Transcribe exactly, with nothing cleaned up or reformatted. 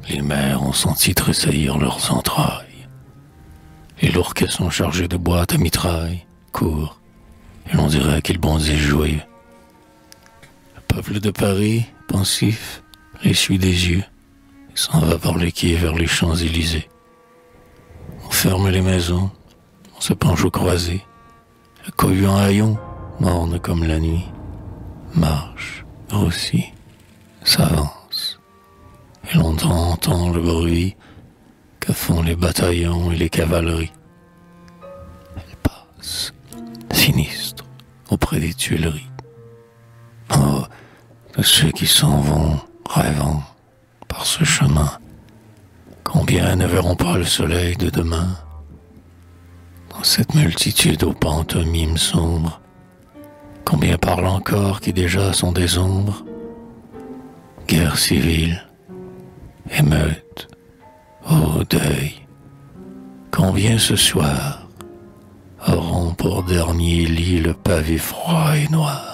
Les mers ont senti tressaillir leurs entrailles. Les lourds caissons chargés de boîtes à mitraille courent, et l'on dirait qu'ils bondissent joyeux. Le peuple de Paris, pensif, l'essuie des yeux, et s'en va par les quais vers les Champs-Élysées. On ferme les maisons, on se penche aux croisées. Le cohue en haillons, morne comme la nuit, marche, grossit, s'avance. Et l'on entend le bruit que font les bataillons et les cavaleries. Elle passe, sinistre, auprès des Tuileries. Oh, de ceux qui s'en vont, rêvant, par ce chemin, combien ne verront pas le soleil de demain? Dans cette multitude aux pantomimes sombres, combien parlent encore qui déjà sont des ombres? Guerre civile, émeute, ô deuil, combien ce soir auront pour dernier lit le pavé froid et noir?